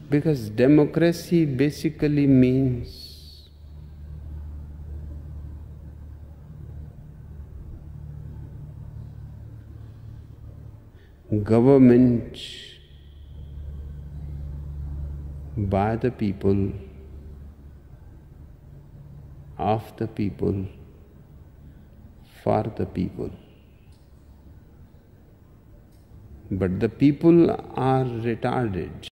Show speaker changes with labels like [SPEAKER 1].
[SPEAKER 1] Because democracy basically means government by the people, of the people, for the people. But the people are retarded.